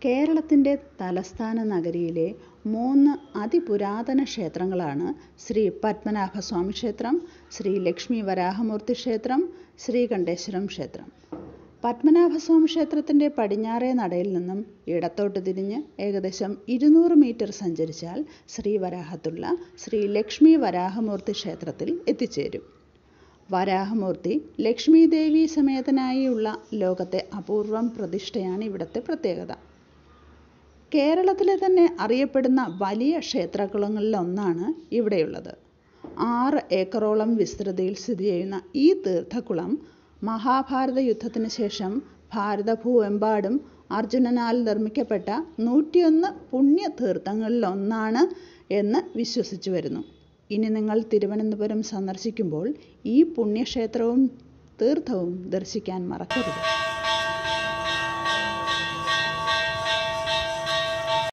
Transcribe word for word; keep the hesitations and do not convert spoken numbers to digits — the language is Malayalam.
കേരളത്തിൻ്റെ തലസ്ഥാന നഗരിയിലെ മൂന്ന് അതിപുരാതന ക്ഷേത്രങ്ങളാണ് ശ്രീ പത്മനാഭ സ്വാമി ക്ഷേത്രം, ശ്രീ ലക്ഷ്മി വരാഹമൂർത്തി ക്ഷേത്രം, ശ്രീകണ്ഠേശ്വരം ക്ഷേത്രം. പത്മനാഭസ്വാമി ക്ഷേത്രത്തിൻ്റെ പടിഞ്ഞാറേ നടയിൽ നിന്നും ഇടത്തോട്ട് തിരിഞ്ഞ് ഏകദേശം ഇരുന്നൂറ് മീറ്റർ സഞ്ചരിച്ചാൽ ശ്രീവരാഹത്തുള്ള ശ്രീ ലക്ഷ്മി വരാഹമൂർത്തി ക്ഷേത്രത്തിൽ എത്തിച്ചേരും. വരാഹമൂർത്തി ലക്ഷ്മി ദേവി സമേതനായുള്ള ലോകത്തെ അപൂർവം പ്രതിഷ്ഠയാണ് ഇവിടുത്തെ പ്രത്യേകത. കേരളത്തിലെ തന്നെ അറിയപ്പെടുന്ന വലിയ ക്ഷേത്രകുളങ്ങളിലൊന്നാണ് ഇവിടെയുള്ളത്. ആറ് ഏക്കറോളം വിസ്തൃതിയിൽ സ്ഥിതി ചെയ്യുന്ന ഈ തീർത്ഥക്കുളം മഹാഭാരത യുദ്ധത്തിന് ശേഷം ഭാരതഭൂവെമ്പാടും അർജുനനാൽ നിർമ്മിക്കപ്പെട്ട നൂറ്റിയൊന്ന് പുണ്യ തീർത്ഥങ്ങളിലൊന്നാണ് എന്ന് വിശ്വസിച്ചു വരുന്നു. ഇനി നിങ്ങൾ തിരുവനന്തപുരം സന്ദർശിക്കുമ്പോൾ ഈ പുണ്യക്ഷേത്രവും തീർത്ഥവും ദർശിക്കാൻ മറക്കരുത്.